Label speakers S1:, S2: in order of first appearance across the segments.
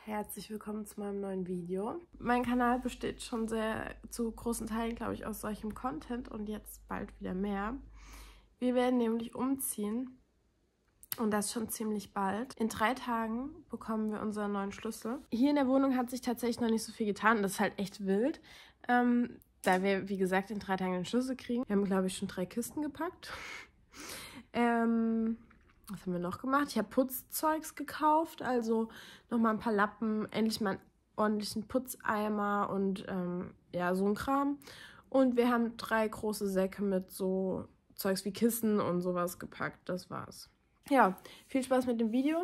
S1: Herzlich willkommen zu meinem neuen Video. Mein Kanal besteht schon zu großen Teilen, glaube ich, aus solchem Content und jetzt bald wieder mehr. Wir werden nämlich umziehen und das schon ziemlich bald. In 3 Tagen bekommen wir unseren neuen Schlüssel. Hier in der Wohnung hat sich tatsächlich noch nicht so viel getan und das ist halt echt wild, da wir, wie gesagt, in 3 Tagen den Schlüssel kriegen. Wir haben, glaube ich, schon 3 Kisten gepackt. Was haben wir noch gemacht? Ich habe Putzzeugs gekauft, also nochmal ein paar Lappen, endlich mal einen ordentlichen Putzeimer und ja, so ein Kram. Und wir haben 3 große Säcke mit so Zeugs wie Kissen und sowas gepackt. Das war's. Ja, viel Spaß mit dem Video.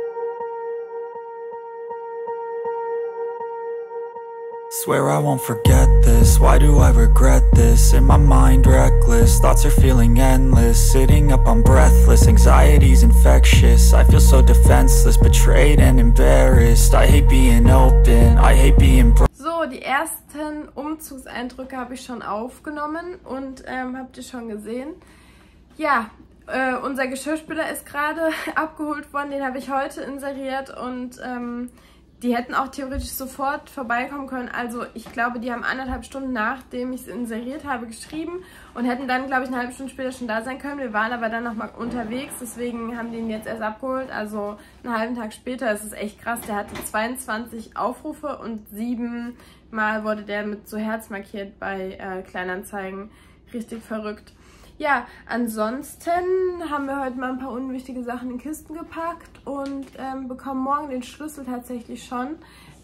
S2: Swear I won't forget this, why do I regret this? In my mind reckless, thoughts are feeling endless. Sitting up, I'm breathless, anxiety's infectious. I feel so defenseless, betrayed and embarrassed. I hate being open, I hate being
S1: So, die ersten Umzugseindrücke habe ich schon aufgenommen und habt ihr schon gesehen. Ja, unser Geschirrspüler ist gerade abgeholt worden, den habe ich heute inseriert und die hätten auch theoretisch sofort vorbeikommen können. Also ich glaube, die haben 1,5 Stunden nachdem ich es inseriert habe geschrieben und hätten dann, glaube ich, eine halbe Stunde später schon da sein können. Wir waren aber dann nochmal unterwegs, deswegen haben die ihn jetzt erst abgeholt. Also einen halben Tag später, das ist echt krass. Der hatte 22 Aufrufe und 7 Mal wurde der mit so Herz markiert bei Kleinanzeigen. Richtig verrückt. Ja, ansonsten haben wir heute mal ein paar unwichtige Sachen in Kisten gepackt und bekommen morgen den Schlüssel tatsächlich schon.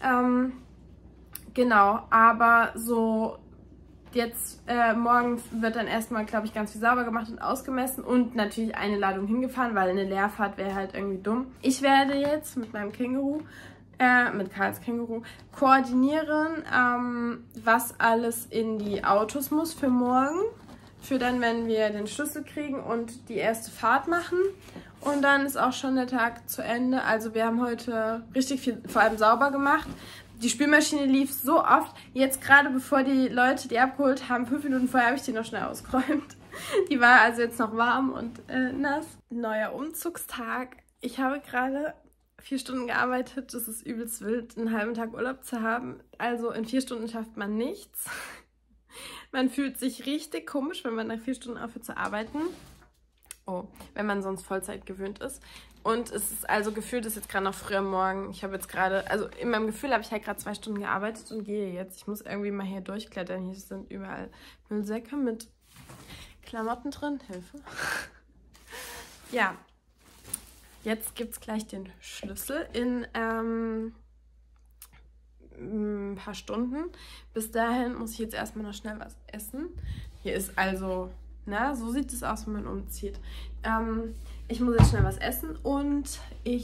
S1: Genau, aber so jetzt morgen wird dann erstmal, glaube ich, ganz viel sauber gemacht und ausgemessen und natürlich eine Ladung hingefahren, weil eine Leerfahrt wäre halt irgendwie dumm. Ich werde jetzt mit meinem Känguru, mit Karls Känguru, koordinieren, was alles in die Autos muss für morgen. Für dann, wenn wir den Schlüssel kriegen und die erste Fahrt machen. Und dann ist auch schon der Tag zu Ende. Also wir haben heute richtig viel, vor allem sauber gemacht. Die Spülmaschine lief so oft. Jetzt gerade bevor die Leute die abgeholt haben, 5 Minuten vorher, habe ich die noch schnell ausgeräumt. Die war also jetzt noch warm und nass. Neuer Umzugstag. Ich habe gerade 4 Stunden gearbeitet. Das ist übelst wild, einen halben Tag Urlaub zu haben. Also in 4 Stunden schafft man nichts. Man fühlt sich richtig komisch, wenn man nach 4 Stunden aufhört zu arbeiten. Oh, wenn man sonst Vollzeit gewöhnt ist. Und es ist also gefühlt, ist jetzt gerade noch früh am Morgen. Ich habe jetzt gerade, also in meinem Gefühl habe ich halt gerade 2 Stunden gearbeitet und gehe jetzt. Ich muss irgendwie mal hier durchklettern. Hier sind überall Müllsäcke mit Klamotten drin. Hilfe. Ja, jetzt gibt es gleich den Schlüssel in ein paar Stunden. Bis dahin muss ich jetzt erstmal noch schnell was essen. Hier ist also, na, so sieht es aus, wenn man umzieht. Ich muss jetzt schnell was essen und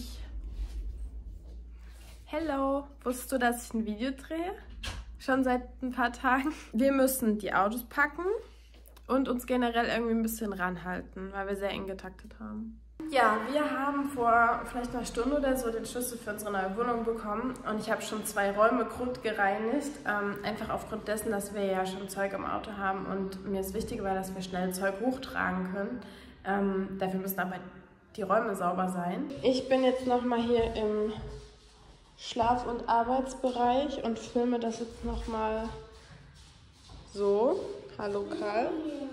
S1: Hello! Wusstest du, dass ich ein Video drehe? Schon seit ein paar Tagen. Wir müssen die Autos packen und uns generell irgendwie ein bisschen ranhalten, weil wir sehr eng getaktet haben. Ja, wir haben vor vielleicht einer Stunde oder so den Schlüssel für unsere neue Wohnung bekommen und ich habe schon 2 Räume grundgereinigt, einfach aufgrund dessen, dass wir ja schon Zeug im Auto haben und mir ist wichtig war, dass wir schnell Zeug hochtragen können. Dafür müssen aber die Räume sauber sein. Ich bin jetzt nochmal hier im Schlaf- und Arbeitsbereich und filme das jetzt nochmal so. Hallo Karl.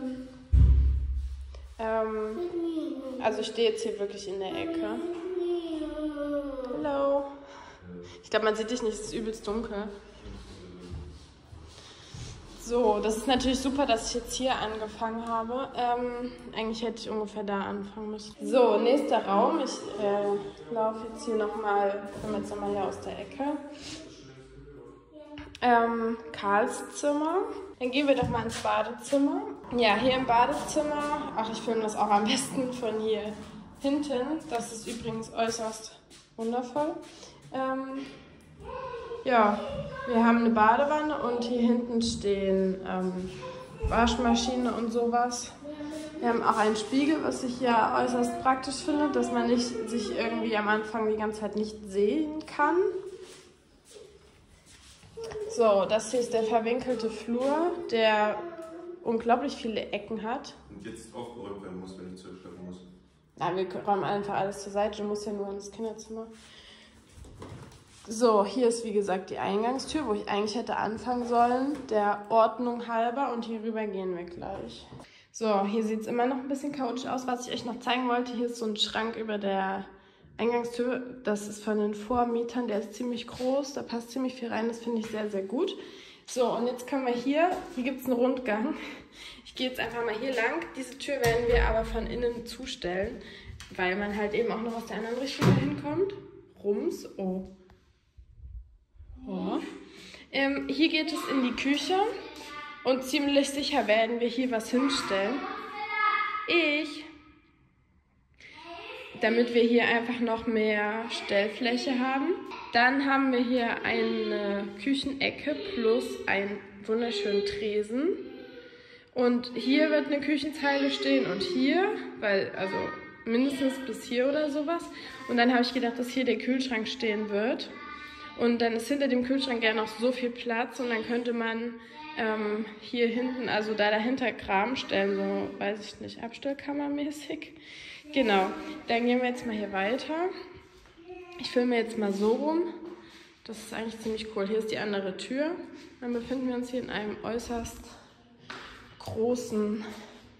S1: Also ich stehe jetzt hier wirklich in der Ecke. Hallo. Ich glaube, man sieht dich nicht, es ist übelst dunkel. So, das ist natürlich super, dass ich jetzt hier angefangen habe. Eigentlich hätte ich ungefähr da anfangen müssen. So, nächster Raum. Ich laufe jetzt hier nochmal, komme jetzt nochmal hier aus der Ecke. Karls Zimmer. Dann gehen wir doch mal ins Badezimmer. Ja, hier im Badezimmer, ach, ich filme das auch am besten von hier hinten. Das ist übrigens äußerst wundervoll. Ja, wir haben eine Badewanne und hier hinten stehen Waschmaschine und sowas. Wir haben auch einen Spiegel, was ich ja äußerst praktisch finde, dass man nicht sich irgendwie am Anfang die ganze Zeit nicht sehen kann. So, das hier ist der verwinkelte Flur, der unglaublich viele Ecken hat.
S3: Und jetzt aufgeräumt werden muss, wenn ich zurückschlafen muss.
S1: Ja, wir räumen einfach alles zur Seite. Du musst ja nur ins Kinderzimmer. So, hier ist wie gesagt die Eingangstür, wo ich eigentlich hätte anfangen sollen, der Ordnung halber, und hier rüber gehen wir gleich. So, hier sieht es immer noch ein bisschen chaotisch aus. Was ich euch noch zeigen wollte, hier ist so ein Schrank über der Eingangstür. Das ist von den Vormietern, der ist ziemlich groß, da passt ziemlich viel rein, das finde ich sehr, sehr gut. So, und jetzt kommen wir hier gibt es einen Rundgang. Ich gehe jetzt einfach mal hier lang. Diese Tür werden wir aber von innen zustellen, weil man halt eben auch noch aus der anderen Richtung hinkommt. Rums, oh. Oh. Hier geht es in die Küche und ziemlich sicher werden wir hier was hinstellen. Damit wir hier einfach noch mehr Stellfläche haben. Dann haben wir hier eine Küchenecke plus einen wunderschönen Tresen. Und hier wird eine Küchenzeile stehen und hier, also mindestens bis hier oder sowas. Und dann habe ich gedacht, dass hier der Kühlschrank stehen wird. Und dann ist hinter dem Kühlschrank ja noch so viel Platz und dann könnte man hier hinten, also da dahinter Kram stellen, so, weiß ich nicht, Abstellkammermäßig. Genau, dann gehen wir jetzt mal hier weiter. Ich filme jetzt mal so rum. Das ist eigentlich ziemlich cool. Hier ist die andere Tür. Dann befinden wir uns hier in einem äußerst großen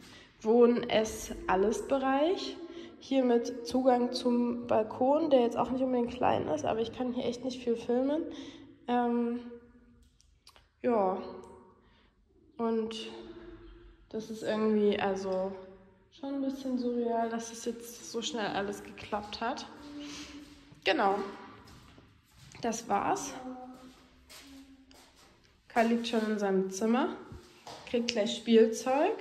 S1: Wohn-Ess-Alles-Bereich. Hier mit Zugang zum Balkon, der jetzt auch nicht unbedingt klein ist, aber ich kann hier echt nicht viel filmen. Ja, und das ist irgendwie, also schon ein bisschen surreal, dass es jetzt so schnell alles geklappt hat. Genau, das war's. Karl liegt schon in seinem Zimmer, kriegt gleich Spielzeug.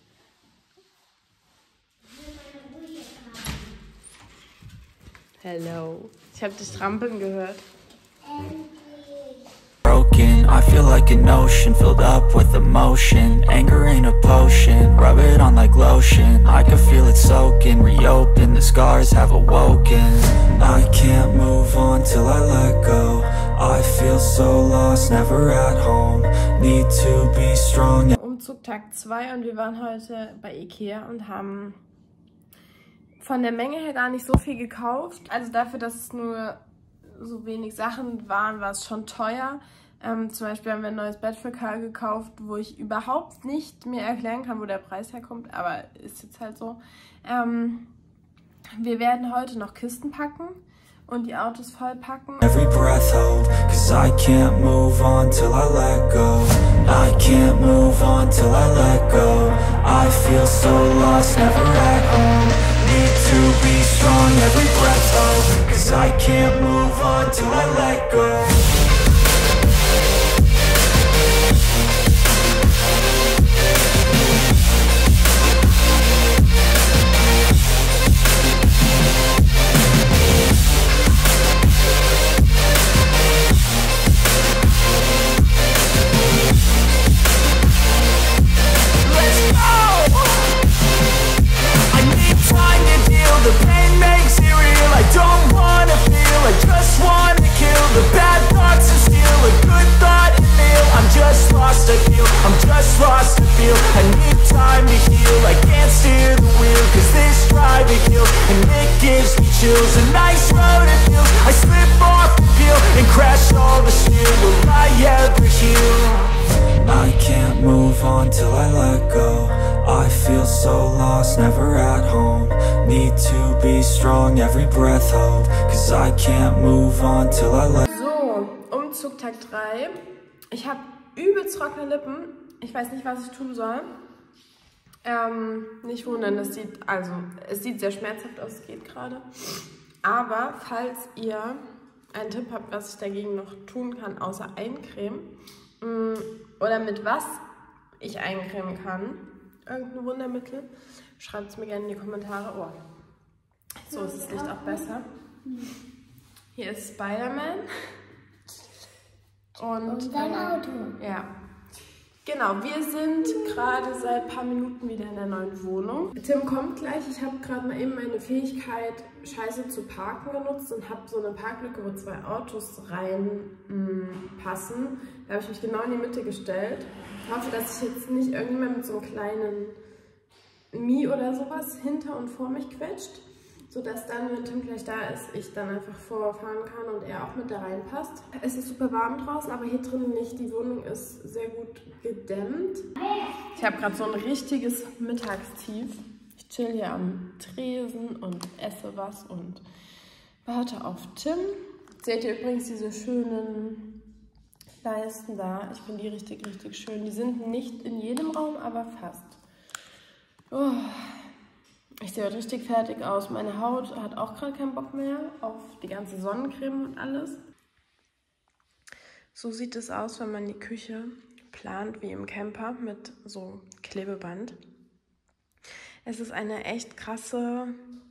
S1: Hello. Ich habe dich trampeln gehört.
S2: Broken, I feel like an ocean filled up with emotion. Anger ain't a potion, rub it on like lotion. I can feel it soaking, reopen, the scars have awoken. I can't move on till I let go. I feel so lost, never at home. Need to be strong.
S1: Umzug Tag 2 und wir waren heute bei Ikea und haben von der Menge her gar nicht so viel gekauft. Also dafür, dass es nur so wenig Sachen waren, war es schon teuer. Zum Beispiel haben wir ein neues Bett für Karl gekauft, wo ich überhaupt nicht mir erklären kann, wo der Preis herkommt, aber ist jetzt halt so. Wir werden heute noch Kisten packen und die Autos vollpacken.
S2: Every breath hold, cause I can't move on till I let go. I can't move on till I let go. I feel so lost, never at home. Need to be strong, every breath hold, cause I can't move on till I let go. Till I let go, I feel so lost, never at home. Need to be strong, every breath hold, cause I can't move on till I let.
S1: So, Umzug Tag 3. Ich habe übelst trockene Lippen. Ich weiß nicht, was ich tun soll. Nicht wundern, es sieht sehr schmerzhaft aus, es geht gerade. Aber falls ihr einen Tipp habt, was ich dagegen noch tun kann, außer eincremen, oder mit was ich eincremen kann, irgendein Wundermittel, schreibt es mir gerne in die Kommentare. Oh, so ist das Licht auch besser. Hier ist Spider-Man. Und
S4: dein Auto.
S1: Ja. Genau, wir sind gerade seit ein paar Minuten wieder in der neuen Wohnung. Tim kommt gleich. Ich habe gerade mal eben meine Fähigkeit, scheiße zu parken genutzt und habe so eine Parklücke, wo 2 Autos reinpassen. Da habe ich mich genau in die Mitte gestellt. Ich hoffe, dass sich jetzt nicht irgendjemand mit so einem kleinen Mi oder sowas hinter und vor mich quetscht. sodass dann, wenn Tim gleich da ist, ich dann einfach vorfahren kann und er auch mit da reinpasst. Es ist super warm draußen, aber hier drin nicht. Die Wohnung ist sehr gut gedämmt. Ich habe gerade so ein richtiges Mittagstief. Ich chill hier am Tresen und esse was und warte auf Tim. Seht ihr übrigens diese schönen Leisten da? Ich finde die richtig, richtig schön. Die sind nicht in jedem Raum, aber fast. Oh. Ich sehe richtig fertig aus. Meine Haut hat auch gerade keinen Bock mehr auf die ganze Sonnencreme und alles. So sieht es aus, wenn man die Küche plant wie im Camper mit so Klebeband. Es ist ein echt krasser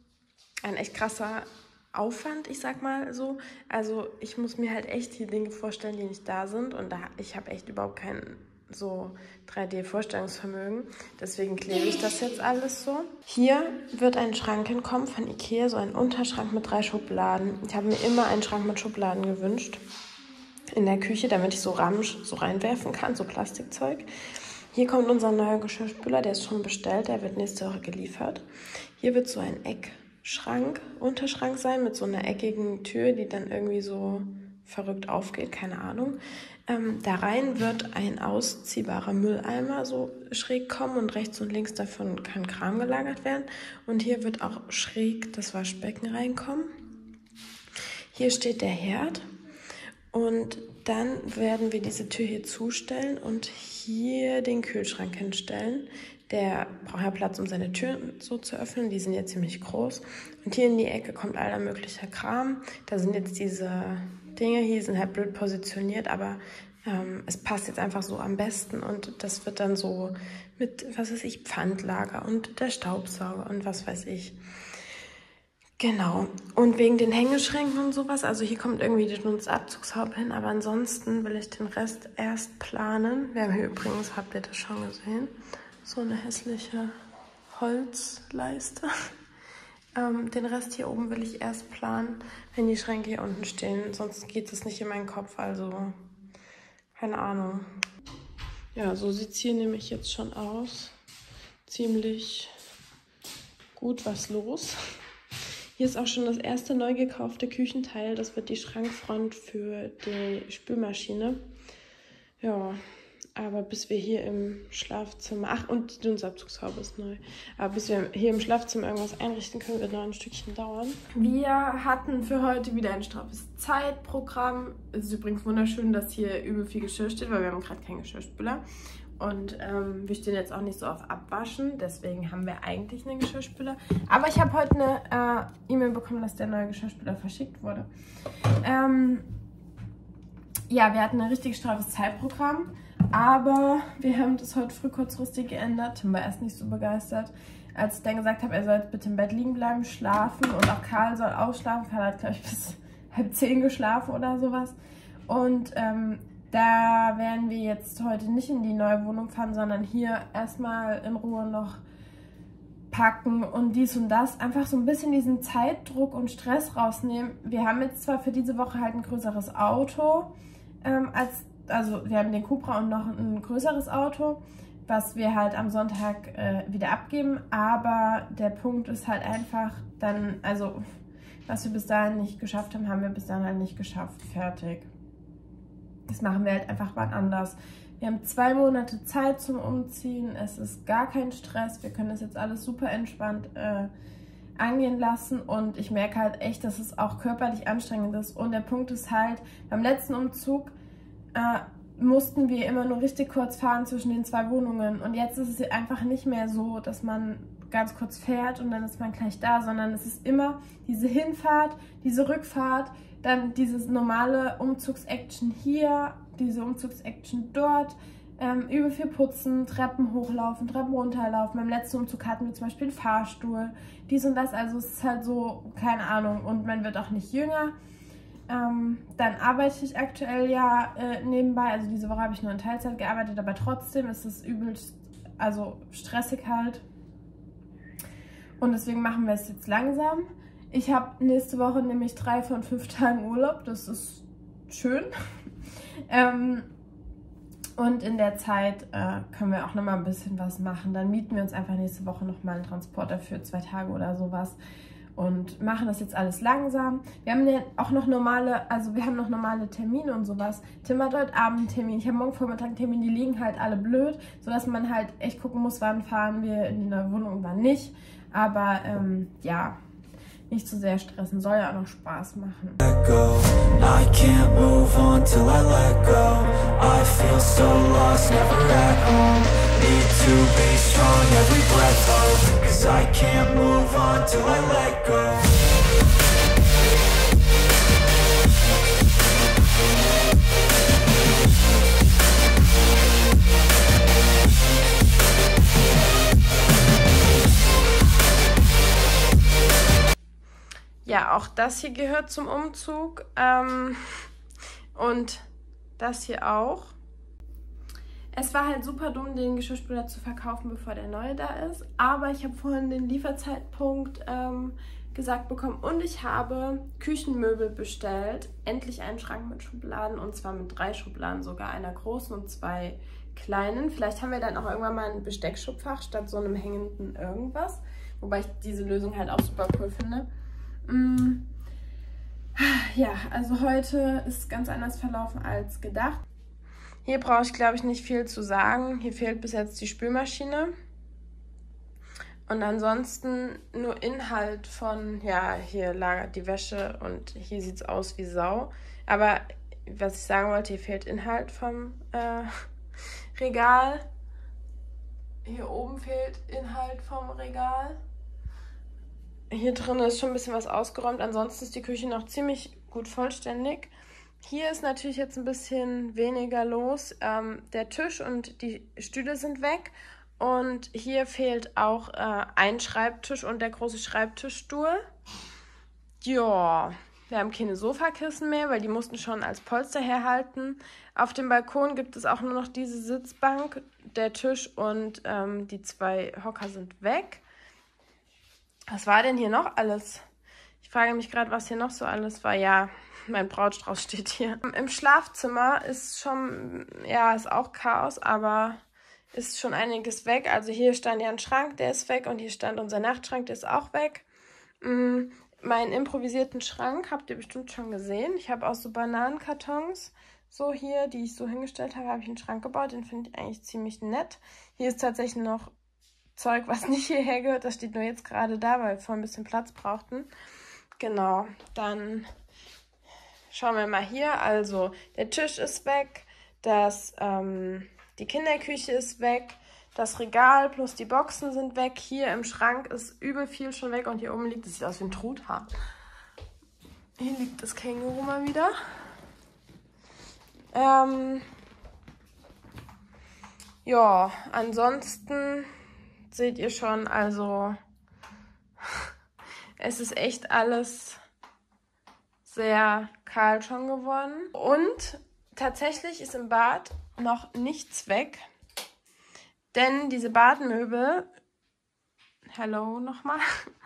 S1: Aufwand, ich sag mal so. Also ich muss mir halt echt hier Dinge vorstellen, die nicht da sind. Und ich habe echt überhaupt kein so 3D-Vorstellungsvermögen. Deswegen klebe ich das jetzt alles so. Hier wird ein Schrank hinkommen von Ikea, so ein Unterschrank mit 3 Schubladen. Ich habe mir immer einen Schrank mit Schubladen gewünscht in der Küche, damit ich so Ramsch so reinwerfen kann, so Plastikzeug. Hier kommt unser neuer Geschirrspüler, der ist schon bestellt, der wird nächste Woche geliefert. Hier wird so ein Unterschrank sein mit so einer eckigen Tür, die dann irgendwie so verrückt aufgeht, keine Ahnung. Da rein wird ein ausziehbarer Mülleimer so schräg kommen und rechts und links davon kann Kram gelagert werden. Und hier wird auch schräg das Waschbecken reinkommen. Hier steht der Herd und dann werden wir diese Tür hier zustellen und hier den Kühlschrank hinstellen. Der braucht ja Platz, um seine Türen so zu öffnen. Die sind jetzt ziemlich groß. Und hier in die Ecke kommt aller möglicher Kram. Da sind jetzt diese Dinge hier, sind halt blöd positioniert, aber es passt jetzt einfach so am besten. Und das wird dann so mit, was weiß ich, Pfandlager und der Staubsauger und was weiß ich. Genau. Und wegen den Hängeschränken und sowas, also hier kommt irgendwie die Abzugshaube hin, aber ansonsten will ich den Rest erst planen. Wir haben hier übrigens, habt ihr das schon gesehen, so eine hässliche Holzleiste. Den Rest hier oben will ich erst planen, wenn die Schränke hier unten stehen. Sonst geht es nicht in meinen Kopf, also keine Ahnung. Ja, so sieht es hier nämlich jetzt schon aus. Ziemlich gut was los. Hier ist auch schon das erste neu gekaufte Küchenteil. Das wird die Schrankfront für die Spülmaschine. Ja, aber bis wir hier im Schlafzimmer... Ach, und die Dunstabzugshaube ist neu. Aber bis wir hier im Schlafzimmer irgendwas einrichten können, wird noch ein Stückchen dauern. Wir hatten für heute wieder ein straffes Zeitprogramm. Es ist übrigens wunderschön, dass hier übel viel Geschirr steht, weil wir haben gerade keinen Geschirrspüler. Und wir stehen jetzt auch nicht so auf Abwaschen, deswegen haben wir eigentlich einen Geschirrspüler. Aber ich habe heute eine E-Mail bekommen, dass der neue Geschirrspüler verschickt wurde. Ja, wir hatten ein richtig straffes Zeitprogramm, aber wir haben das heute früh kurzfristig geändert. Tim war erst nicht so begeistert, als ich dann gesagt habe, er soll jetzt bitte im Bett liegen bleiben, schlafen und auch Karl soll ausschlafen. Karl hat, glaube ich, bis 9:30 geschlafen oder sowas. Und da werden wir jetzt heute nicht in die neue Wohnung fahren, sondern hier erstmal in Ruhe noch packen und dies und das. Einfach so ein bisschen diesen Zeitdruck und Stress rausnehmen. Wir haben jetzt zwar für diese Woche halt ein größeres Auto, also wir haben den Cupra und noch ein größeres Auto, was wir halt am Sonntag wieder abgeben. Aber der Punkt ist halt einfach dann, also was wir bis dahin nicht geschafft haben, haben wir bis dahin halt nicht geschafft. Fertig. Das machen wir halt einfach wann anders. Wir haben 2 Monate Zeit zum Umziehen. Es ist gar kein Stress. Wir können das jetzt alles super entspannt angehen lassen. Und ich merke halt echt, dass es auch körperlich anstrengend ist. Und der Punkt ist halt, beim letzten Umzug mussten wir immer nur richtig kurz fahren zwischen den 2 Wohnungen. Und jetzt ist es einfach nicht mehr so, dass man ganz kurz fährt und dann ist man gleich da, sondern es ist immer diese Hinfahrt, diese Rückfahrt, dann dieses normale Umzugs-Action hier, diese Umzugs-Action dort, übel viel putzen, Treppen hochlaufen, Treppen runterlaufen. Beim letzten Umzug hatten wir zum Beispiel einen Fahrstuhl, dies und das, also es ist halt so, keine Ahnung, und man wird auch nicht jünger. Dann arbeite ich aktuell ja nebenbei, also diese Woche habe ich nur in Teilzeit gearbeitet, aber trotzdem ist es übelst, also stressig halt. Und deswegen machen wir es jetzt langsam. Ich habe nächste Woche nämlich 3 von 5 Tagen Urlaub, das ist schön. Und in der Zeit können wir auch nochmal ein bisschen was machen. Dann mieten wir uns einfach nächste Woche nochmal einen Transporter für 2 Tage oder sowas. und machen das jetzt alles langsam. Wir haben ja auch noch normale Termine und sowas. Tim hat heute Abend einen Termin, ich habe morgen Vormittag einen Termin, die liegen halt alle blöd, sodass man halt echt gucken muss, wann fahren wir in der Wohnung und wann nicht. Aber ja, nicht zu sehr stressen, soll ja auch noch Spaß machen.
S2: I can't move on till I let go. I feel so lost, never at home. Need to be strong, every breath hold. 'Cause I can't move on till I let go.
S1: Ja, auch das hier gehört zum Umzug und das hier auch. Es war halt super dumm, den Geschirrspüler zu verkaufen, bevor der neue da ist. Aber ich habe vorhin den Lieferzeitpunkt gesagt bekommen und ich habe Küchenmöbel bestellt. Endlich einen Schrank mit Schubladen und zwar mit 3 Schubladen, sogar einer großen und 2 kleinen. Vielleicht haben wir dann auch irgendwann mal ein Besteckschubfach statt so einem hängenden irgendwas. Wobei ich diese Lösung halt auch super cool finde. Ja, also heute ist ganz anders verlaufen als gedacht. Hier brauche ich, glaube ich, nicht viel zu sagen. Hier fehlt bis jetzt die Spülmaschine. Und ansonsten nur Inhalt von, ja, hier lagert die Wäsche und hier sieht es aus wie Sau. Aber was ich sagen wollte, hier fehlt Inhalt vom Regal. Hier oben fehlt Inhalt vom Regal. Hier drin ist schon ein bisschen was ausgeräumt. Ansonsten ist die Küche noch ziemlich gut vollständig. Hier ist natürlich jetzt ein bisschen weniger los. Der Tisch und die Stühle sind weg. Und hier fehlt auch ein Schreibtisch und der große Schreibtischstuhl. Ja, wir haben keine Sofakissen mehr, weil die mussten schon als Polster herhalten. Auf dem Balkon gibt es auch nur noch diese Sitzbank. Der Tisch und die 2 Hocker sind weg. Was war denn hier noch alles? Ich frage mich gerade, was hier noch so alles war. Ja, mein Brautstrauß steht hier. Im Schlafzimmer ist schon, ja, ist auch Chaos, aber ist schon einiges weg. Also hier stand ja ein Schrank, der ist weg und hier stand unser Nachtschrank, der ist auch weg. Meinen improvisierten Schrank habt ihr bestimmt schon gesehen. Ich habe aus so Bananenkartons, so hier, die ich so hingestellt habe, habe ich einen Schrank gebaut. Den finde ich eigentlich ziemlich nett. Hier ist tatsächlich noch Zeug, was nicht hierher gehört. Das steht nur jetzt gerade da, weil wir vorhin ein bisschen Platz brauchten. Genau, dann schauen wir mal hier. Also der Tisch ist weg, die Kinderküche ist weg, das Regal plus die Boxen sind weg. Hier im Schrank ist übel viel schon weg und hier oben liegt, das sieht aus wie ein Truthahn. Hier liegt das Känguru mal wieder. Ja, ansonsten seht ihr schon, also es ist echt alles sehr kahl schon geworden. Und tatsächlich ist im Bad noch nichts weg, denn diese Badmöbel, hello nochmal,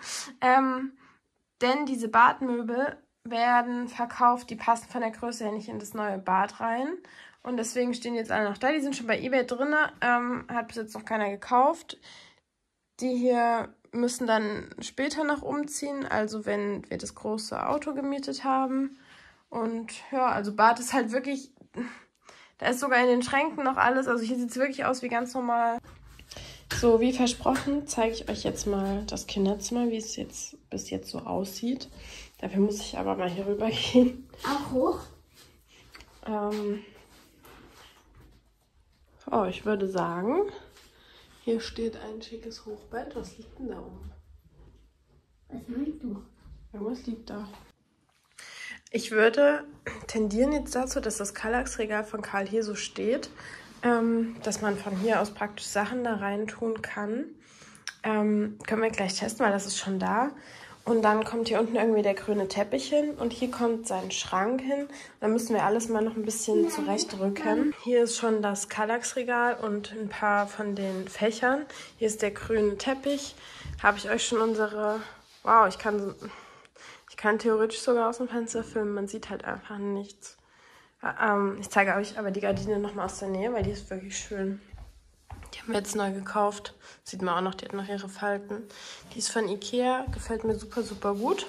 S1: denn diese Badmöbel werden verkauft, die passen von der Größe her nicht in das neue Bad rein. Und deswegen stehen jetzt alle noch da. Die sind schon bei eBay drin, hat bis jetzt noch keiner gekauft. Die hier müssen dann später noch umziehen, also wenn wir das große Auto gemietet haben. Und ja, also Bad ist halt wirklich, da ist sogar in den Schränken noch alles. Also hier sieht es wirklich aus wie ganz normal. So, wie versprochen, zeige ich euch jetzt mal das Kinderzimmer, wie es jetzt bis jetzt so aussieht. Dafür muss ich aber mal hier rüber gehen.
S4: Auch hoch?
S1: Oh, ich würde sagen, hier steht ein schickes Hochbett. Was liegt denn da oben?
S4: Was meinst du?
S1: Irgendwas liegt da. Ich würde tendieren jetzt dazu, dass das Kallax-Regal von Karl hier so steht, dass man von hier aus praktisch Sachen da rein tun kann. Können wir gleich testen, weil das ist schon da. Und dann kommt hier unten irgendwie der grüne Teppich hin und hier kommt sein Schrank hin. Dann müssen wir alles mal noch ein bisschen zurechtrücken. Hier ist schon das Kallax-Regal und ein paar von den Fächern. Hier ist der grüne Teppich. Habe ich euch schon unsere... Wow, ich kann theoretisch sogar aus dem Fenster filmen. Man sieht halt einfach nichts. Ich zeige euch aber die Gardine nochmal aus der Nähe, weil die ist wirklich schön. Die haben wir jetzt neu gekauft. Sieht man auch noch, die hat noch ihre Falten. Die ist von Ikea, gefällt mir super, super gut.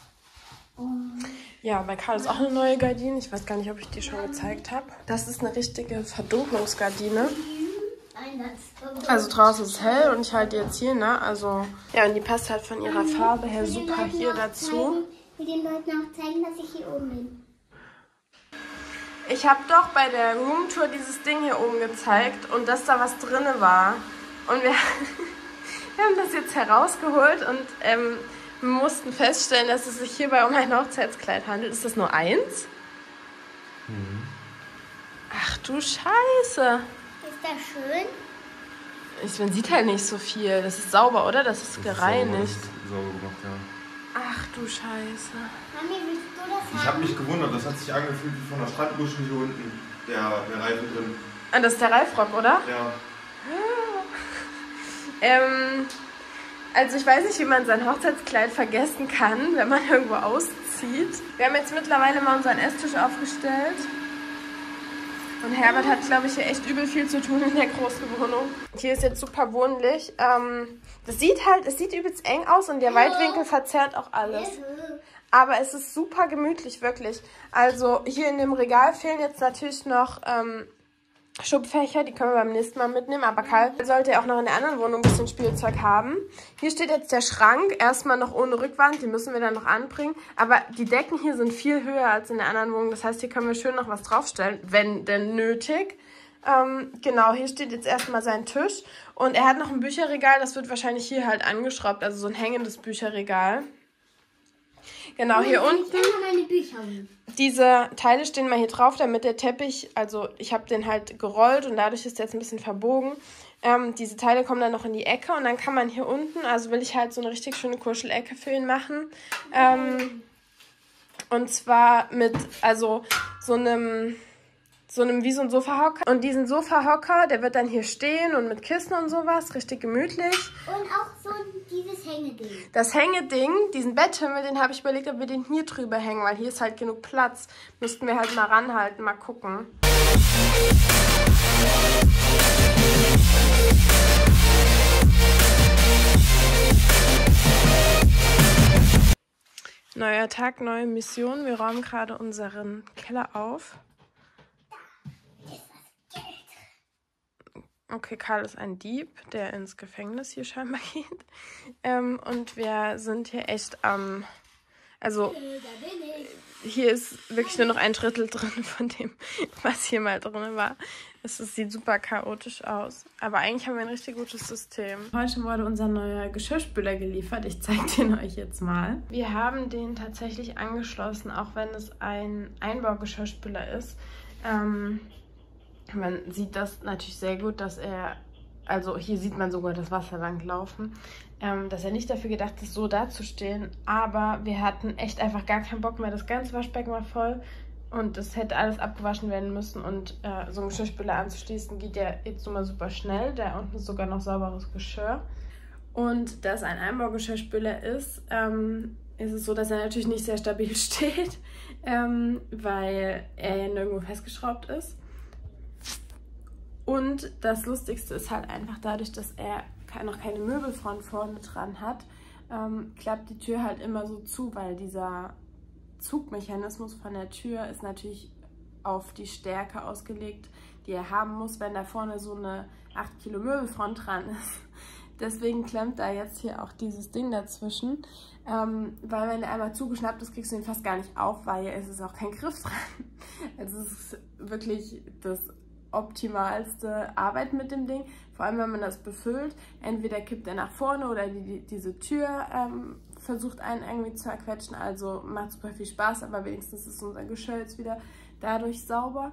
S1: Ja, bei Karl ist auch eine neue Gardine. Ich weiß gar nicht, ob ich die schon gezeigt habe. Das ist eine richtige Verdunklungsgardine. Also draußen ist es hell und ich halte die jetzt hier, ne? Also, ja, und die passt halt von ihrer Farbe her super hier dazu.
S4: Ich will den Leuten auch zeigen, dass ich hier oben bin.
S1: Ich habe doch bei der Roomtour dieses Ding hier oben gezeigt und dass da was drin war. Und wir haben das jetzt herausgeholt und wir mussten feststellen, dass es sich hierbei um ein Hochzeitskleid handelt. Ist das nur eins?
S3: Mhm.
S1: Ach du Scheiße.
S4: Ist das schön?
S1: Man sieht halt nicht so viel. Das ist sauber, oder? Das ist gereinigt.
S3: Sauber gemacht, ja.
S1: Ach du Scheiße.
S4: Mami, willst du das haben?
S3: Ich habe mich gewundert, das hat sich angefühlt wie von der Strandbuschen hier unten. Der Reifen drin.
S1: Ah, das ist der Reifrock, oder?
S3: Ja.
S1: Also ich weiß nicht, wie man sein Hochzeitskleid vergessen kann, wenn man irgendwo auszieht. Wir haben jetzt mittlerweile mal unseren Esstisch aufgestellt. Und Herbert hat, glaube ich, hier echt übel viel zu tun in der großen Wohnung. Hier ist jetzt super wohnlich. Es sieht übelst eng aus und der Weitwinkel verzerrt auch alles. Aber es ist super gemütlich, wirklich. Also hier in dem Regal fehlen jetzt natürlich noch Schubfächer, die können wir beim nächsten Mal mitnehmen. Aber Karl sollte ja auch noch in der anderen Wohnung ein bisschen Spielzeug haben. Hier steht jetzt der Schrank, erstmal noch ohne Rückwand, den müssen wir dann noch anbringen. Aber die Decken hier sind viel höher als in der anderen Wohnung. Das heißt, hier können wir schön noch was draufstellen, wenn denn nötig. Genau, hier steht jetzt erstmal sein Tisch. Und er hat noch ein Bücherregal, das wird wahrscheinlich hier halt angeschraubt, also so ein hängendes Bücherregal. Genau, hier unten,
S4: Meine Bücher.
S1: diese Teile stehen mal hier drauf, damit der Teppich, also ich habe den halt gerollt und dadurch ist der jetzt ein bisschen verbogen. Diese Teile kommen dann noch in die Ecke und dann kann man hier unten, also will ich halt so eine richtig schöne Kuschelecke für ihn machen. Und zwar mit, also so einem wie so ein Sofahocker. Und diesen Sofahocker, der wird dann hier stehen und mit Kissen und sowas, richtig gemütlich.
S4: Und auch so dieses Hängeding.
S1: Das Hängeding, diesen Betthimmel, den habe ich überlegt, ob wir den hier drüber hängen, weil hier ist halt genug Platz. Müssten wir halt mal ranhalten, mal gucken. Neuer Tag, neue Mission. Wir räumen gerade unseren Keller auf. Okay, Karl ist ein Dieb, der ins Gefängnis hier scheinbar geht. Und wir sind hier echt am... Also, hier ist wirklich nur noch ein Drittel drin von dem, was hier mal drin war. Sieht super chaotisch aus. Aber eigentlich haben wir ein richtig gutes System. Heute wurde unser neuer Geschirrspüler geliefert. Ich zeige den euch jetzt mal. Wir haben den tatsächlich angeschlossen, auch wenn es ein Einbaugeschirrspüler ist. Man sieht das natürlich sehr gut, dass er, also hier sieht man sogar das Wasser langlaufen, dass er nicht dafür gedacht ist, so dazustehen. Aber wir hatten echt einfach gar keinen Bock mehr. Das ganze Waschbecken war voll und es hätte alles abgewaschen werden müssen. Und so einen Geschirrspüler anzuschließen geht ja jetzt nun mal super schnell. Da unten ist sogar noch sauberes Geschirr. Und da es ein Einbaugeschirrspüler ist, ist es so, dass er natürlich nicht sehr stabil steht, weil er ja nirgendwo festgeschraubt ist. Und das Lustigste ist halt einfach dadurch, dass er noch keine Möbelfront vorne dran hat, klappt die Tür halt immer so zu, weil dieser Zugmechanismus von der Tür ist natürlich auf die Stärke ausgelegt, die er haben muss, wenn da vorne so eine 8 Kilo Möbelfront dran ist. Deswegen klemmt da jetzt hier auch dieses Ding dazwischen, weil wenn der einmal zugeschnappt ist, kriegst du ihn fast gar nicht auf, weil es ist auch kein Griff dran. Also es ist wirklich das optimalste Arbeit mit dem Ding, vor allem wenn man das befüllt. Entweder kippt er nach vorne oder diese Tür versucht einen irgendwie zu erquetschen, also macht super viel Spaß, aber wenigstens ist unser Geschirr jetzt wieder dadurch sauber.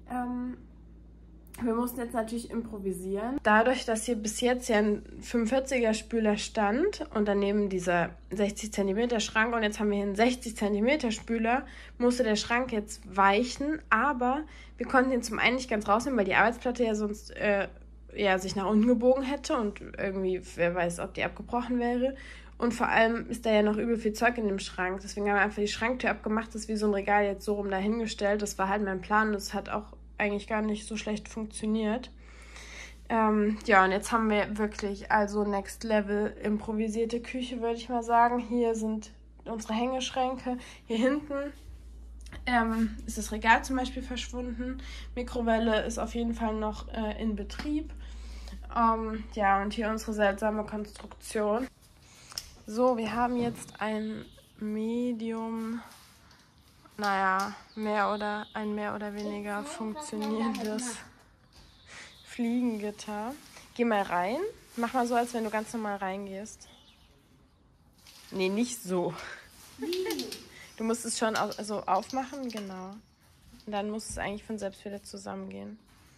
S1: Wir mussten jetzt natürlich improvisieren. Dadurch, dass hier bis jetzt ja ein 45er Spüler stand und daneben dieser 60 cm Schrank und jetzt haben wir hier einen 60 cm Spüler, musste der Schrank jetzt weichen, aber wir konnten ihn zum einen nicht ganz rausnehmen, weil die Arbeitsplatte ja sonst sich nach unten gebogen hätte und irgendwie, wer weiß, ob die abgebrochen wäre. Und vor allem ist da ja noch übel viel Zeug in dem Schrank. Deswegen haben wir einfach die Schranktür abgemacht, das ist wie so ein Regal jetzt so rum dahingestellt. Das war halt mein Plan und das hat auch eigentlich gar nicht so schlecht funktioniert. Ja, und jetzt haben wir wirklich also Next Level improvisierte Küche, würde ich mal sagen. Hier sind unsere Hängeschränke. Hier hinten ist das Regal zum Beispiel verschwunden. Mikrowelle ist auf jeden Fall noch in Betrieb. Ja, und hier unsere seltsame Konstruktion. So, wir haben jetzt ein Medium, naja, mehr oder weniger funktionierendes Fliegengitter. Geh mal rein. Mach mal so, als wenn du ganz normal reingehst. Nee, nicht so. Du musst es schon so aufmachen, genau. Und dann muss es eigentlich von selbst wieder zusammengehen.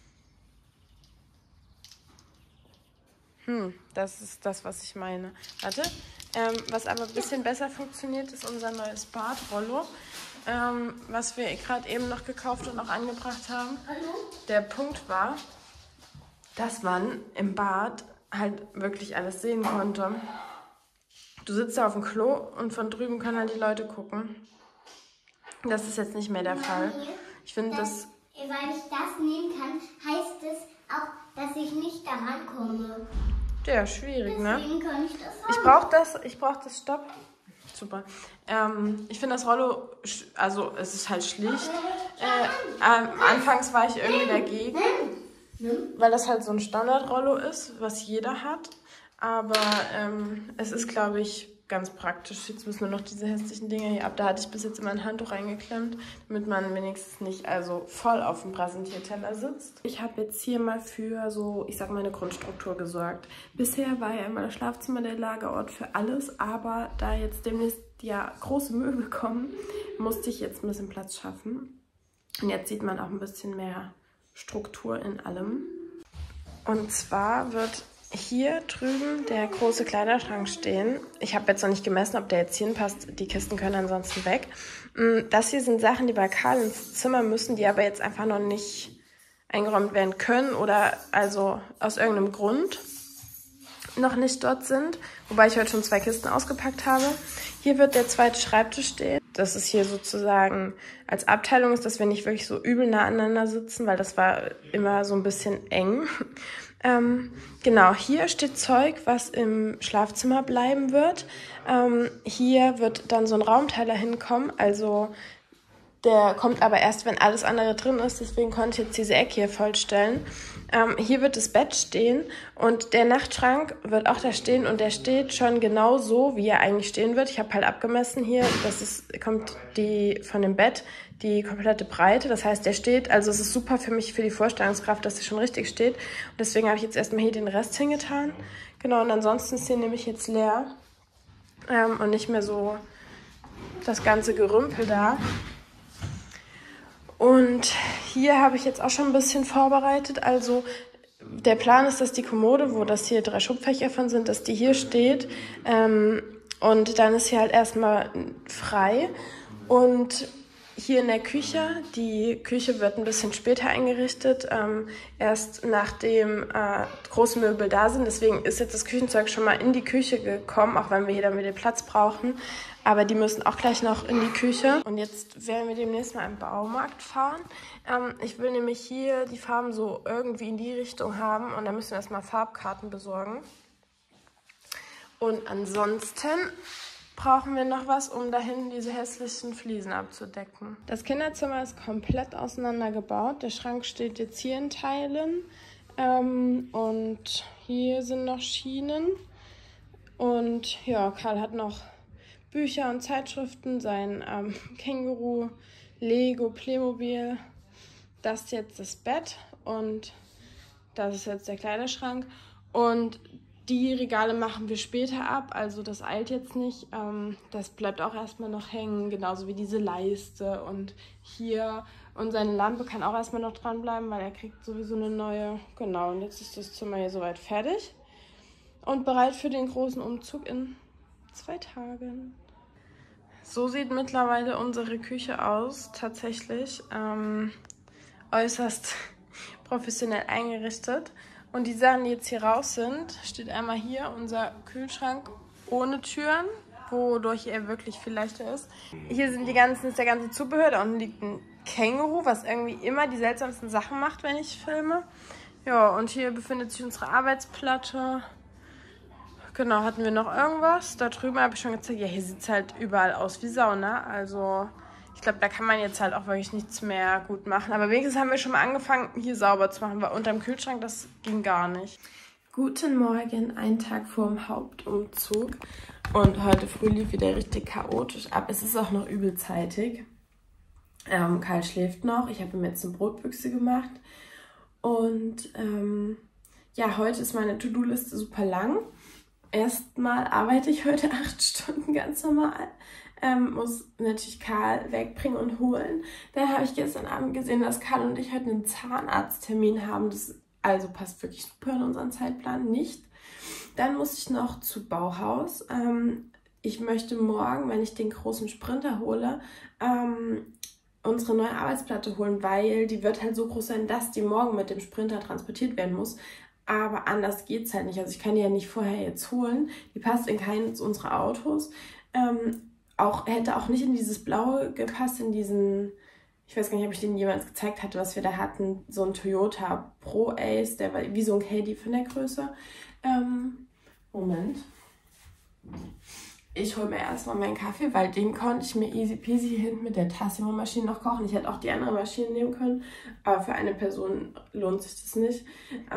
S1: Das ist das, was ich meine. Warte. Was aber ein bisschen besser funktioniert, ist unser neues Badrollo, was wir gerade eben noch gekauft und auch angebracht haben. Der Punkt war, dass man im Bad halt wirklich alles sehen konnte. Du sitzt da auf dem Klo und von drüben können halt die Leute gucken. Das ist jetzt nicht mehr der Fall. Ich finde das...
S4: Weil ich das nehmen kann, heißt es auch, dass ich nicht daran komme.
S1: Ja, schwierig, ne?
S4: Deswegen kann ich das haben.
S1: Ich brauch das, stopp. Super. Ich finde das Rollo, also es ist halt schlicht. Anfangs war ich irgendwie dagegen, weil das halt so ein Standardrollo ist, was jeder hat. Aber es ist, glaube ich, ganz praktisch. Jetzt müssen wir noch diese hässlichen Dinger hier ab. Da hatte ich bis jetzt immer ein Handtuch reingeklemmt, damit man wenigstens nicht also voll auf dem Präsentierteller sitzt. Ich habe jetzt hier mal für so, ich sag mal, eine Grundstruktur gesorgt. Bisher war ja immer das Schlafzimmer der Lagerort für alles, aber da jetzt demnächst ja große Möbel kommen, musste ich jetzt ein bisschen Platz schaffen. Und jetzt sieht man auch ein bisschen mehr Struktur in allem. Und zwar wird hier drüben der große Kleiderschrank stehen. Ich habe jetzt noch nicht gemessen, ob der jetzt hier hinpasst. Die Kisten können ansonsten weg. Das hier sind Sachen, die bei Karl ins Zimmer müssen, die aber jetzt einfach noch nicht eingeräumt werden können oder also aus irgendeinem Grund noch nicht dort sind. Wobei ich heute schon 2 Kisten ausgepackt habe. Hier wird der zweite Schreibtisch stehen. Das ist hier sozusagen als Abteilung ist, dass wir nicht wirklich so übel nah aneinander sitzen, weil das war immer so ein bisschen eng. Genau, hier steht Zeug, was im Schlafzimmer bleiben wird. Hier wird dann so ein Raumteiler hinkommen, also der kommt aber erst, wenn alles andere drin ist, deswegen konnte ich jetzt diese Ecke hier vollstellen. Hier wird das Bett stehen und der Nachtschrank wird auch da stehen und der steht schon genau so, wie er eigentlich stehen wird. Ich habe halt abgemessen hier, kommt von dem Bett die komplette Breite, das heißt, der steht, also es ist super für mich, für die Vorstellungskraft, dass der schon richtig steht und deswegen habe ich jetzt erstmal hier den Rest hingetan. Genau, und ansonsten ist hier nämlich jetzt leer und nicht mehr so das ganze Gerümpel da. Und hier habe ich jetzt auch schon ein bisschen vorbereitet, also der Plan ist, dass die Kommode, wo das hier 3 Schubfächer von sind, dass die hier steht und dann ist hier halt erstmal frei und hier in der Küche, die Küche wird ein bisschen später eingerichtet, erst nachdem große Möbel da sind. Deswegen ist jetzt das Küchenzeug schon mal in die Küche gekommen, auch wenn wir hier dann wieder Platz brauchen. Aber die müssen auch gleich noch in die Küche. Und jetzt werden wir demnächst mal im Baumarkt fahren. Ich will nämlich hier die Farben so irgendwie in die Richtung haben und dann müssen wir erstmal Farbkarten besorgen. Und ansonsten brauchen wir noch was, um da hinten diese hässlichen Fliesen abzudecken. Das Kinderzimmer ist komplett auseinandergebaut. Der Schrank steht jetzt hier in Teilen. Und hier sind noch Schienen. Und ja, Karl hat noch Bücher und Zeitschriften, sein Känguru, Lego, Playmobil. Das ist jetzt das Bett und das ist jetzt der Kleiderschrank. Und die Regale machen wir später ab, also das eilt jetzt nicht. Das bleibt auch erstmal noch hängen, genauso wie diese Leiste und hier. Und seine Lampe kann auch erstmal noch dranbleiben, weil er kriegt sowieso eine neue. Genau, und jetzt ist das Zimmer hier soweit fertig und bereit für den großen Umzug in 2 Tagen. So sieht mittlerweile unsere Küche aus, tatsächlich. Äußerst professionell eingerichtet. Und die Sachen, die jetzt hier raus sind, steht einmal hier unser Kühlschrank ohne Türen, wodurch er wirklich viel leichter ist. Hier sind ist der ganze Zubehör, da unten liegt ein Känguru, was irgendwie immer die seltsamsten Sachen macht, wenn ich filme. Ja, und hier befindet sich unsere Arbeitsplatte. Genau, hatten wir noch irgendwas? Da drüben habe ich schon gezeigt. Ja, hier sieht es halt überall aus wie Sauna. Also ich glaube, da kann man jetzt halt auch wirklich nichts mehr gut machen. Aber wenigstens haben wir schon mal angefangen, hier sauber zu machen. Weil unterm Kühlschrank, das ging gar nicht. Guten Morgen, einen Tag vor dem Hauptumzug. Und heute früh lief wieder richtig chaotisch ab. Es ist auch noch übelzeitig. Karl schläft noch. Ich habe ihm jetzt eine Brotbüchse gemacht. Und ja, heute ist meine To-Do-Liste super lang. Erstmal arbeite ich heute 8 Stunden ganz normal. Muss natürlich Karl wegbringen und holen. Dann habe ich gestern Abend gesehen, dass Karl und ich heute einen Zahnarzttermin haben. Das also passt wirklich super in unseren Zeitplan nicht. Dann muss ich noch zu Bauhaus. Ich möchte morgen, wenn ich den großen Sprinter hole, unsere neue Arbeitsplatte holen, weil die wird halt so groß sein, dass die morgen mit dem Sprinter transportiert werden muss. Aber anders geht es halt nicht. Also ich kann die ja nicht vorher jetzt holen. Die passt in keines unserer Autos. Hätte auch nicht in dieses Blaue gepasst, in diesen, ich weiß gar nicht, ob ich den jemals gezeigt hatte, was wir da hatten. So ein Toyota Pro Ace, der war wie so ein Caddy von der Größe. Moment. Ich hole mir erstmal meinen Kaffee, weil den konnte ich mir easy peasy hier hinten mit der Tassimo-Maschine noch kochen. Ich hätte auch die andere Maschine nehmen können, aber für eine Person lohnt sich das nicht.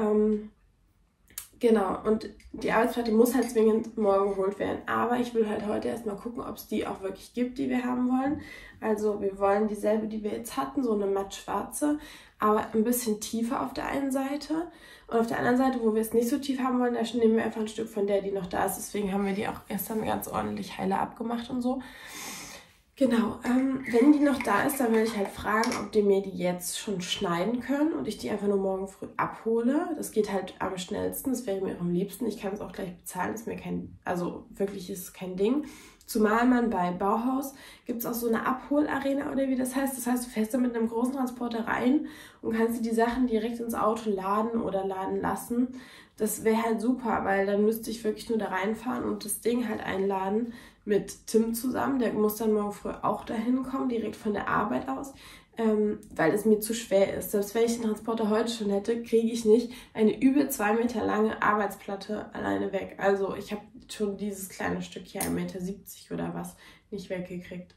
S1: Genau, und die Arbeitsplatte muss halt zwingend morgen geholt werden. Aber ich will halt heute erstmal gucken, ob es die auch wirklich gibt, die wir haben wollen. Also wir wollen dieselbe, die wir jetzt hatten, so eine matt-schwarze, aber ein bisschen tiefer auf der einen Seite. Und auf der anderen Seite, wo wir es nicht so tief haben wollen, da nehmen wir einfach ein Stück von der, die noch da ist. Deswegen haben wir die auch gestern ganz ordentlich heile abgemacht und so. Genau, wenn die noch da ist, dann will ich halt fragen, ob die mir die jetzt schon schneiden können und ich die einfach nur morgen früh abhole. Das geht halt am schnellsten, das wäre mir auch am liebsten. Ich kann es auch gleich bezahlen, ist mir wirklich ist kein Ding. Zumal man bei Bauhaus gibt es auch so eine Abholarena oder wie das heißt. Das heißt, du fährst da mit einem großen Transporter rein und kannst dir die Sachen direkt ins Auto laden oder laden lassen. Das wäre halt super, weil dann müsste ich wirklich nur da reinfahren und das Ding halt einladen mit Tim zusammen. Der muss dann morgen früh auch dahin kommen, direkt von der Arbeit aus, weil es mir zu schwer ist. Selbst wenn ich den Transporter heute schon hätte, kriege ich nicht eine über 2 Meter lange Arbeitsplatte alleine weg. Also ich habe schon dieses kleine Stück hier, 1,70 Meter oder was, nicht weggekriegt.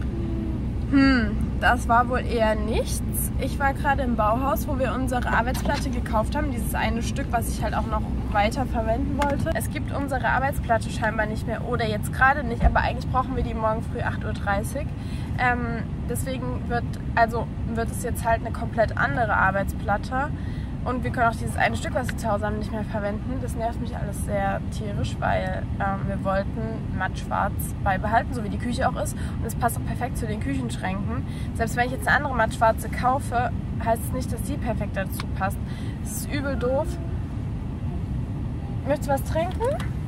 S1: Das war wohl eher nichts. Ich war gerade im Bauhaus, wo wir unsere Arbeitsplatte gekauft haben. Dieses eine Stück, was ich halt auch noch weiter verwenden wollte. Es gibt unsere Arbeitsplatte scheinbar nicht mehr oder jetzt gerade nicht, aber eigentlich brauchen wir die morgen früh 8:30 Uhr. Deswegen wird es jetzt halt eine komplett andere Arbeitsplatte. Und wir können auch dieses eine Stück, was wir zu Hause haben, nicht mehr verwenden. Das nervt mich alles sehr tierisch, weil wir wollten matt schwarz beibehalten, so wie die Küche auch ist. Und es passt auch perfekt zu den Küchenschränken. Selbst wenn ich jetzt eine andere matt schwarze kaufe, heißt es nicht, dass die perfekt dazu passt. Das ist übel doof. Möchtest du was trinken?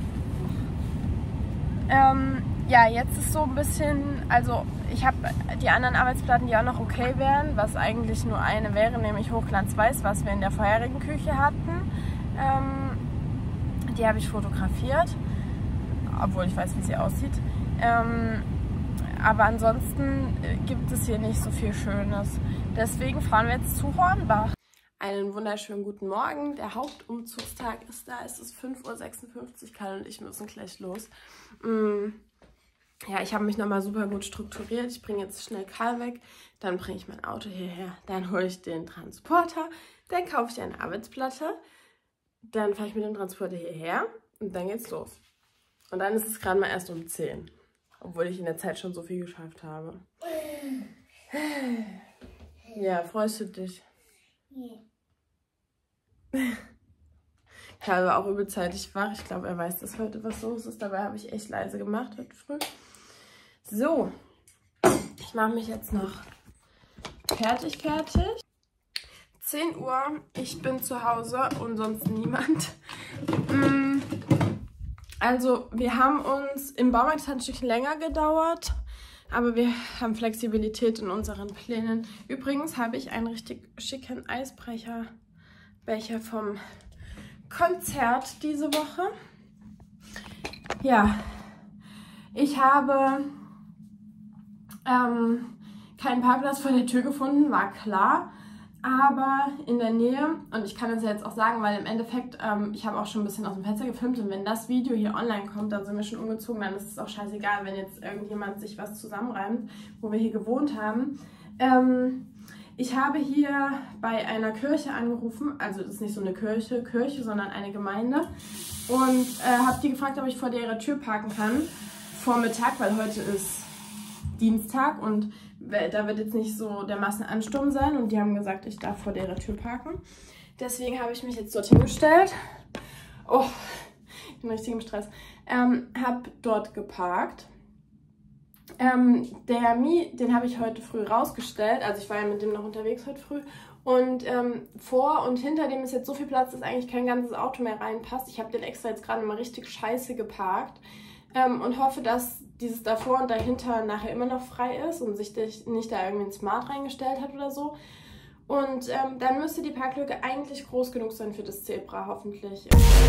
S1: Ja, jetzt ist so ein bisschen, also ich habe die anderen Arbeitsplatten, die auch noch okay wären, was eigentlich nur eine wäre, nämlich Hochglanzweiß, was wir in der vorherigen Küche hatten. Die habe ich fotografiert, obwohl ich weiß, wie sie aussieht. Aber ansonsten gibt es hier nicht so viel Schönes. Deswegen fahren wir jetzt zu Hornbach. Einen wunderschönen guten Morgen. Der Hauptumzugstag ist da. Es ist 5:56 Uhr. Karl und ich müssen gleich los. Ja, ich habe mich nochmal super gut strukturiert. Ich bringe jetzt schnell Karl weg. Dann bringe ich mein Auto hierher. Dann hole ich den Transporter. Dann kaufe ich eine Arbeitsplatte. Dann fahre ich mit dem Transporter hierher. Und dann geht's los. Und dann ist es gerade mal erst um 10. Obwohl ich in der Zeit schon so viel geschafft habe. Ja, freust du dich?
S4: Nee.
S1: Karl war auch übelzeitig wach. Ich glaube, er weiß, dass heute was los ist. Dabei habe ich echt leise gemacht heute früh. So, ich mache mich jetzt noch fertig. 10 Uhr, ich bin zu Hause und sonst niemand. Also, wir haben uns im Baumarkt, es hat ein Stückchen länger gedauert, aber wir haben Flexibilität in unseren Plänen. Übrigens habe ich einen richtig schicken Eisbecher vom Konzert diese Woche. Ja, ich habe keinen Parkplatz vor der Tür gefunden, war klar. aber in der Nähe, und ich kann das ja jetzt auch sagen, weil im Endeffekt, ich habe auch schon ein bisschen aus dem Fenster gefilmt und wenn das Video hier online kommt, dann sind wir schon umgezogen, dann ist es auch scheißegal, wenn jetzt irgendjemand sich was zusammenreimt, wo wir hier gewohnt haben. Ich habe hier bei einer Kirche angerufen, also das ist nicht so eine Kirche, sondern eine Gemeinde, und habe die gefragt, ob ich vor ihrer Tür parken kann, Vormittag, weil heute ist Dienstag und da wird jetzt nicht so der Massenansturm sein, und die haben gesagt, ich darf vor ihrer Tür parken. Deswegen habe ich mich jetzt dorthin gestellt. Oh, ich bin richtig im Stress. Habe dort geparkt. Der Mi, den habe ich heute früh rausgestellt, also ich war ja mit dem noch unterwegs heute früh, und vor und hinter dem ist jetzt so viel Platz, dass eigentlich kein ganzes Auto mehr reinpasst. Ich habe den extra jetzt gerade mal richtig scheiße geparkt und hoffe, dass dieses davor und dahinter nachher immer noch frei ist und sich nicht da irgendwie ein Smart reingestellt hat oder so. Und dann müsste die Parklücke eigentlich groß genug sein für das Zebra, hoffentlich.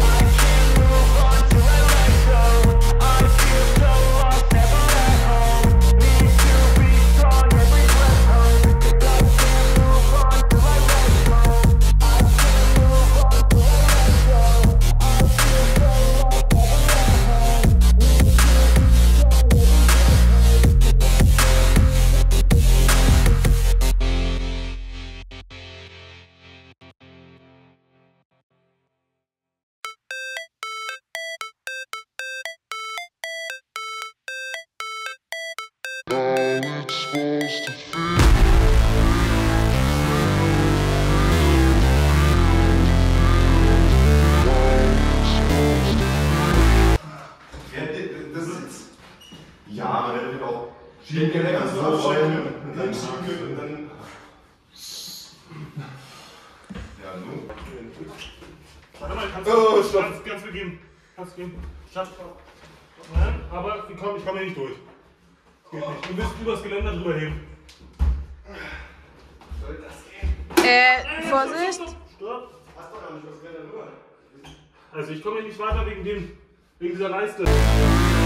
S3: Ja, aber der wird auch schieben können, dann kannst du abschalten und dann schieben können und dann. Ja, nun.
S5: Warte mal, kannst du ganz beginnen. Kannst du gehen. Nein, aber ich komme hier nicht durch. Geht nicht. Du müsst übers Geländer drüber heben.
S3: Soll das gehen?
S1: Vorsicht!
S5: Stopp!
S3: Hast doch gar nicht übers Geländer drüber.
S5: Also ich komme hier nicht weiter wegen dieser Leiste.